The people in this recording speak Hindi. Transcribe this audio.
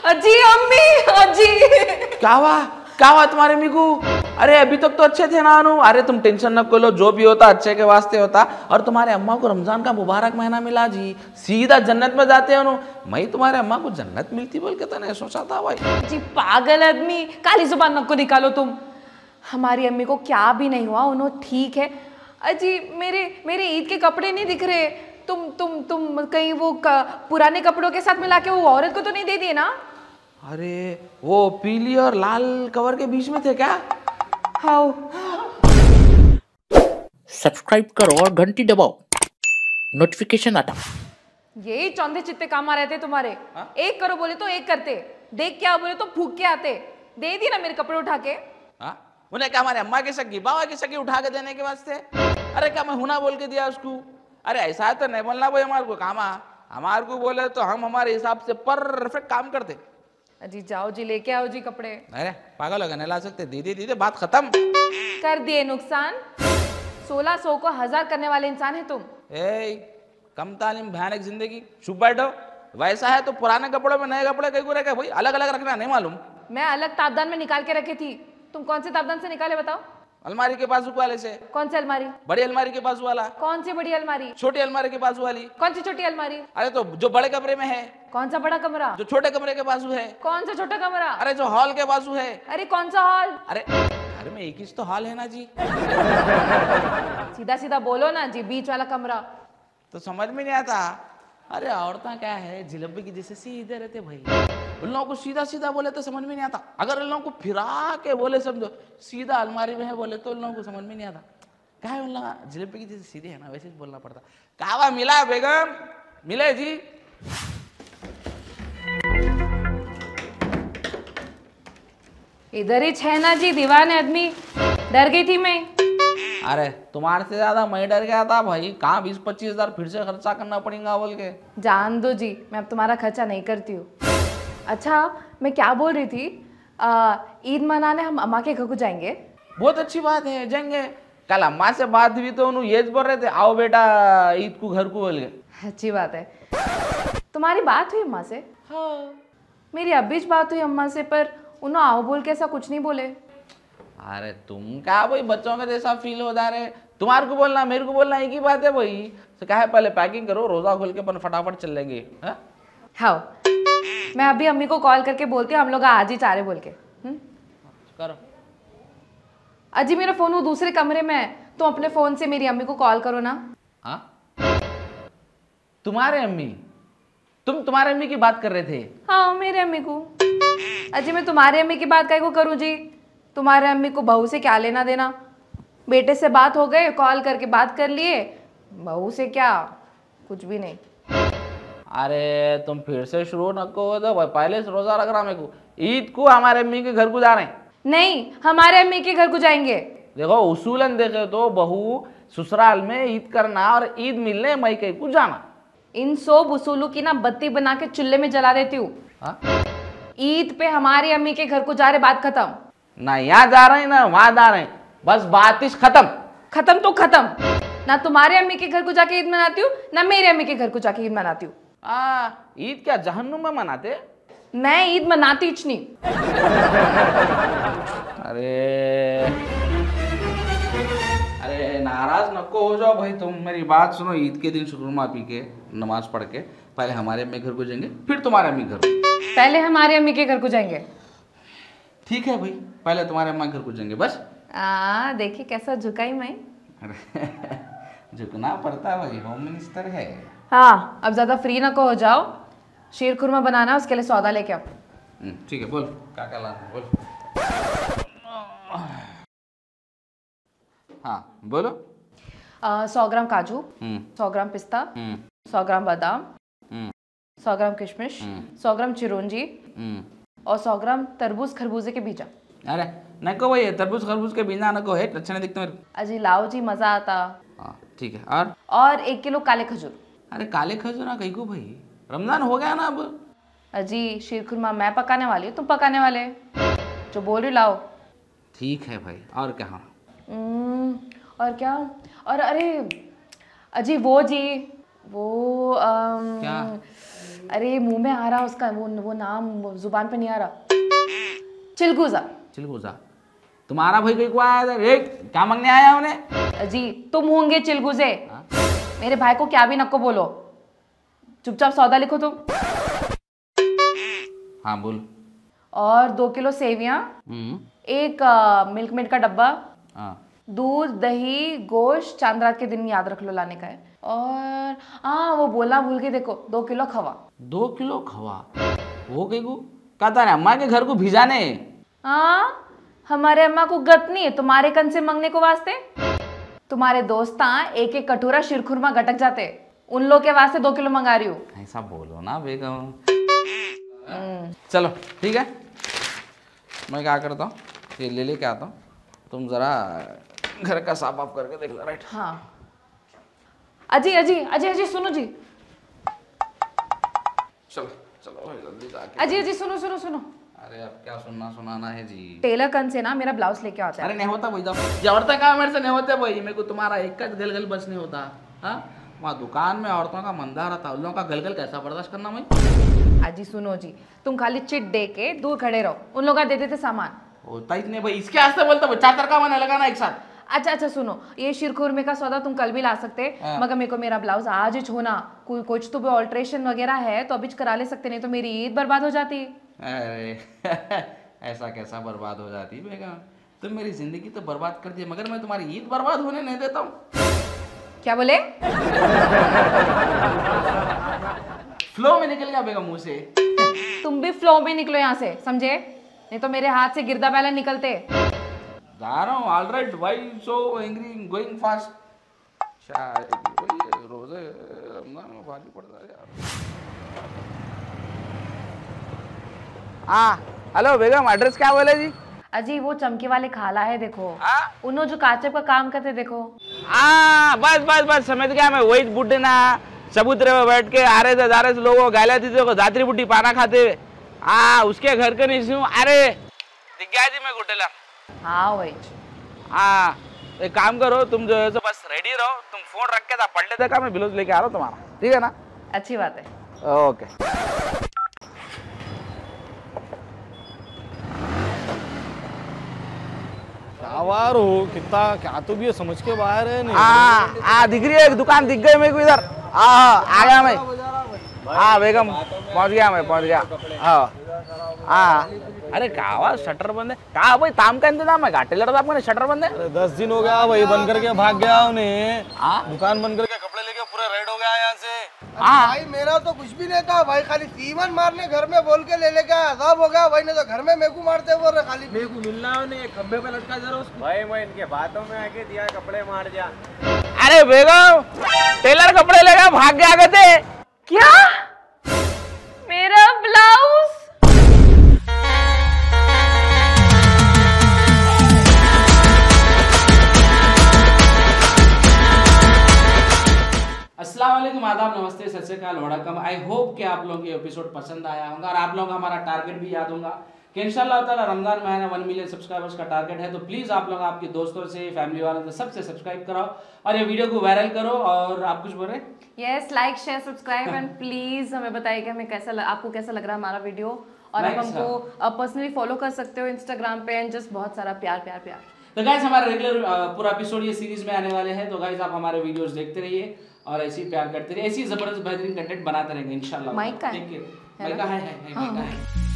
अजी अम्मी, अजी क्या हुआ तुम्हारे अम्मी को? अरे अभी तक तो अच्छे थे ना अनु। अरे तुम टेंशन न लो, जो भी होता अच्छे के वास्ते होता। और तुम्हारे अम्मा को रमजान का मुबारक महीना मिला जी, सीधा जन्नत में जाते हैं अनु। मैं तुम्हारे अम्मा को जन्नत मिलती बोल के तो नहीं सोचा था भाई। जी पागल आदमी, काली जुबान नको निकालो तुम। हमारी अम्मी को क्या भी नहीं हुआ, उन्होंने ठीक है। अजी मेरे ईद के कपड़े नहीं दिख रहे। तुम कहीं वो पुराने कपड़ों के साथ मिला के वो औरत को तो नहीं दे दिए ना? अरे वो पीली और लाल कवर के बीच में थे क्या? हाँ। सब्सक्राइब करो और घंटी दबाओ, नोटिफिकेशन आता। यही चौंधे चित्ते काम आ रहे थे तुम्हारे। एक करो बोले तो एक करते, देख क्या बोले तो फूक के आते। दे दी ना मेरे कपड़े उठा के। उन्हें क्या हमारे अम्मा की सगी बाबा की सगी उठा के देने के वास्ते? अरे क्या मैं हुना बोल के दिया उसको? अरे ऐसा तो नहीं बोलना भाई, हमारे को काम हमारे को बोले तो हम हमारे हिसाब से परफेक्ट काम करते। अजी जाओ जी, लेके आओ जी कपड़े। अरे पागल हो गए, नहीं ला सकते। दीदी दीदी बात खत्म कर दिए नुकसान। 1600 को 1000 करने वाले इंसान है तुम। कम तालीम भयानक जिंदगी, चुप बैठो। वैसा है तो पुराने कपड़ों में नए कपड़े कहीं को रखे भाई, अलग अलग रखना नहीं मालूम? मैं अलग ताबदान में निकाल के रखी थी। तुम कौन से ताबदान से निकाले बताओ? अलमारी के बाजू वाले से। कौन सी अलमारी? बड़ी अलमारी के बाजू वाला। कौन सी बड़ी अलमारी? छोटी अलमारी के बाजू वाली। कौन सी छोटी अलमारी? अरे तो जो बड़े कमरे में है। कौन सा बड़ा कमरा? जो छोटे कमरे के बाजू है। कौन सा छोटा कमरा? अरे जो हॉल के बाजू है। अरे कौन सा हॉल? अरे घर में एक ही तो हॉल है ना जी। सीधा सीधा बोलो ना जी, बीच वाला कमरा। तो समझ में नहीं आता। अरे औरतें क्या है, जिलेबी की जैसे सीधे रहते भाई। उन लोगों को सीधा सीधा बोले तो समझ में नहीं आता। अगर उन लोगों को फिरा के बोले, समझो सीधा अलमारी में है बोले, तो उन लोगों को समझ में नहीं आता। क्या है उन लोग जिलेबी की जैसे सीधे है ना, वैसे ही बोलना पड़ता। कहवा मिला बेगम? मिले जी। इधर ही है ना जी, दीवान आदमी। डर गई थी मैं। अरे तुम्हारे से ज्यादा मैं डर गया था भाई। कहाँ 20-25 हजार फिर से खर्चा करना पड़ेगा बोल के। जान दो जी, मैं अब तुम्हारा खर्चा नहीं करती हूँ। अच्छा मैं क्या बोल रही थी, ईद मनाने हम अम्मा के घर को जाएंगे। बहुत अच्छी बात है, जाएंगे। कल अम्मा से बात हुई तो उन्होंने ये बोल रहे थे, आओ बेटा ईद को घर को बोल के। अच्छी बात है। तुम्हारी बात हुई अम्मा से? हाँ। मेरी अभी बात हुई अम्मा से, पर उन्होंने आओ बोल के ऐसा कुछ नहीं बोले। अरे तुम क्या भाई बच्चों के जैसा फील हो जा रहे? तुम्हारे को बोलना मेरे को बोलना एक ही बात है भाई। तो क्या है, पहले पैकिंग करो, रोजा खोल के अपन फटाफट चल लेंगे। हाँ मैं अभी अम्मी को कॉल करके बोलती हूँ हम लोग आज ही जा रहे बोल के। करो। अजी मेरा फोन वो दूसरे कमरे में है, तुम अपने फोन से मेरी अम्मी को कॉल करो ना। तुम्हारे अम्मी? तुम तुम्हारे अम्मी की बात कर रहे थे? हाँ मेरे अम्मी को। अजी मैं तुम्हारे अम्मी की बात काहे को करूँ जी? तुम्हारे अम्मी को बहू से क्या लेना देना? बेटे से बात हो गए, कॉल करके बात कर लिए, बहू से क्या, कुछ भी नहीं। अरे तुम फिर से शुरू न को दो भाई, पहले से रोजा रख रहा मेरे को। ईद को हमारे अम्मी के घर को जा रहे हैं। नहीं हमारे अम्मी के घर को जाएंगे। देखो उसूलन देखे तो बहू ससुराल में ईद करना और ईद मिलने मैके को जाना। इन 100 उसूलों की ना बत्ती बना के चूल्हे में जला देती हूँ। ईद पे हमारी अम्मी के घर को जा रहे, बात खत्म। ना यहाँ जा रहे हैं ना वहां जा रहे हैं, बस बात इस खत्म। खत्म तो खत्म। ना तुम्हारे अम्मी के घर को जाके ईद मनाती हूँ, ना मेरे अम्मी के घर को जाके ईद मनाती हूँ। ईद क्या जहन्नुम में मनाते? मैं ईद मनाती ही नहीं। अरे नाराज नको हो जाओ भाई तुम, मेरी बात सुनो। ईद के दिन शुक्रमा पी के नमाज पढ़ के पहले हमारे अम्मी घर को जाएंगे, फिर तुम्हारे अम्मी घर। पहले हमारे अम्मी के घर को जाएंगे। ठीक है भाई, पहले तुम्हारे अम्मा घर को जाएंगे बस। देखिए कैसा झुकाई मैं। झुकना पड़ता भाई, होम मिनिस्टर है। हाँ अब ज्यादा फ्री ना को हो जाओ। शीर खुरमा बनाना, उसके लिए सौदा लेके आओ। ठीक है बोल क्या क्या लाना बोल। हाँ बोलो। 100 ग्राम काजू, 100 ग्राम पिस्ता, 100 ग्राम बादाम, 100 ग्राम किशमिश, 100 ग्राम चिरौंजी और 100 ग्राम तरबूज खरबूजे के बीजा। अरे नको भाई, तरबूज खरबूज के बिना नको है, अच्छा नहीं दिखता मेरे को। अजी लाओ जी, मजा आता। ठीक है। और 1 किलो काले खजूर। अरे काले खजूर ना कहीं को भाई, रमजान हो गया ना अब। अजी शीर खुरमा मैं पकाने वाली हूँ, तुम पकाने वाले, जो बोल रही लाओ। ठीक है भाई, और क्या? और क्या? और अरे अजी वो जी वो क्या? अरे मुंह में आ रहा उसका वो नाम जुबान पे नहीं आ रहा। चिलगुजा। चिलगुजा। तुम्हारा भाई को आया था, क्या मांगने आया उन्हें? जी तुम होंगे चिलगुजे। मेरे भाई को क्या भी नको बोलो, चुपचाप सौदा लिखो तुम। हाँ बोल। और 2 किलो सेवियां, एक मिल्क मेड का डब्बा, दूध दही गोश्त, चांद रात के दिन याद रख लो लाने का है। और हाँ वो बोलना भूल के देखो, 2 किलो खवा। 2 किलो खवा वो कहीं को कहता है अम्मा के घर को भिजाने। हाँ हमारे अम्मा को गत नहीं है तुम्हारे कन से मांगने को वास्ते। तुम्हारे दोस्त एक एक कटोरा शिरखुरमा गटक जाते, उन लोग के वास्ते 2 किलो मंगा रही हूँ। ऐसा बोलो ना बेगम। चलो ठीक है, मैं क्या करता हूँ, ये ले लेके आता हूँ, तुम जरा घर का साफ वाफ करके देख लो। राइट। हाँ अजी अजी अजी अजी सुनो जी। चलो चलो जल्दी जाके। अजी अजी सुनो सुनो सुनो। अरे अब क्या सुनना सुनाना है जी। टेलर कन से ना मेरा ब्लाउज लेके आता है। अरे नहीं होता भाई, ये औरतें का मेरे से नहीं होते भाई, मेरे को तुम्हारा एक का गलगल बस नहीं होता। हाँ वहाँ दुकान में औरतों का मंदा रहता, उन लोगों का गलगल कैसा बर्दाश्त करना भाई। अजी सुनो जी, तुम खाली चिट दे के दूर खड़े रहो, उन लोग दे देते सामान। होता ही नहीं भाई, इसके आस्ते बोलता भाई, 4 तरका मैंने लगाना एक साथ। अच्छा अच्छा सुनो, ये शिरखुरमे का सौदा तुम कल भी ला सकते, मगर मेरे को मेरा ब्लाउज आज ही होना, कुछ तो भी ऑल्ट्रेशन वगैरह है तो अभी करा ले सकते, नहीं तो मेरी ईद बर्बाद हो जाती। अरे ऐसा कैसा बर्बाद हो जाती बेगम, तुम मेरी जिंदगी तो बर्बाद कर दी, मगर मैं तुम्हारी ईद बर्बाद होने नहीं देता हूँ। क्या बोले? फ्लो में निकल गया बेगम मुंह से। तुम भी फ्लो में निकलो यहाँ से, समझे? नहीं तो मेरे हाथ से गिरदा पहले निकलते। जा रहा हूँ, alright why so angry going fast. रोजे रमजान में भारी पड़ता है यार। हाँ हेलो बेगम, एड्रेस क्या बोले जी? अजी वो चमके वाले खाला है देखो, उन्होंने जो काचप का काम करते देखो। हाँ बस बस बस समझ गया मैं, वही बुढ़े ना चबूतरे में बैठ के आ रहे थे जा रहे थे लोगों को गालियां देते को जात्री बुढ़ी पाना खाते हुए। हाँ उसके घर के नहीं हूँ। अरे दिख गया जी मैं गुटेला। हाँ वही। हाँ एक काम करो, तुम जो है तो बस रेडी रहो, तुम फोन रख के था पढ़ लेते का, मैं ब्लाउज लेके आ रहा हूँ तुम्हारा, ठीक है ना? अच्छी बात है। ओके। आवार हो कितना, क्या तो भी है, समझ के बाहर है नहीं। दिख रही है एक दुकान, दिख गई मेरे को इधर। आ गया मैं। हाँ बेगम पहुंच गया। हाँ अरे कहा शटर बंद है, कहा भाई काम का इंतजाम है, घाटे लड़ आपको शटर बंद है। अरे 10 दिन हो गया वही बंद करके भाग गया उन्हें। दुकान बंद करके कपड़े लेके पूरा रेड हो गया यहाँ से। भाई मेरा तो कुछ भी नहीं था भाई, खाली सीवन मारने घर में बोल के ले लेके अजाब हो गया भाई, ने तो घर में मेरे को मारते बोल रहे, खाली मेरे को मिलना है, खंबे पे लटका जरा उसको। भाई मैं इनके बातों में आके दिया कपड़े मार जा। अरे बेगम टेलर कपड़े लेगा भाग के आ गए थे। क्या? मेरा ब्लाउज? अस्सलाम वालेकुम, आदाब, नमस्ते, सत श्री अकाल, वड़कम। आई होप कि आप लोगों को ये एपिसोड पसंद आया होगा और आप लोगों का हमारा टारगेट भी याद होगा कि इंशाल्लाह ताला रमजान महीना 1 मिलियन सब्सक्राइबर्स का टारगेट है, तो प्लीज़ आप लोग आपके दोस्तों से, फैमिली वालों से, सबसे सब्सक्राइब कराओ और ये वीडियो को वायरल करो। और आप कुछ बोल रहे? Yes, like share subscribe and please हमें बताइए कि हमें आपको कैसा लग रहा है हमारा वीडियो, और आप हमको पर्सनली फॉलो कर सकते हो इंस्टाग्राम पे, एंड जस्ट बहुत सारा प्यार प्यार प्यार। तो गाइस हमारा रेगुलर पूरा एपिसोड ये सीरीज में आने वाले हैं, तो गाइस आप हमारे वीडियोस देखते रहिए और ऐसे ही प्यार करते रहिए, ऐसी जबरदस्त बेहतरीन कंटेंट बनाते रहेंगे इंशाल्लाह। माइक का है? माइक का है।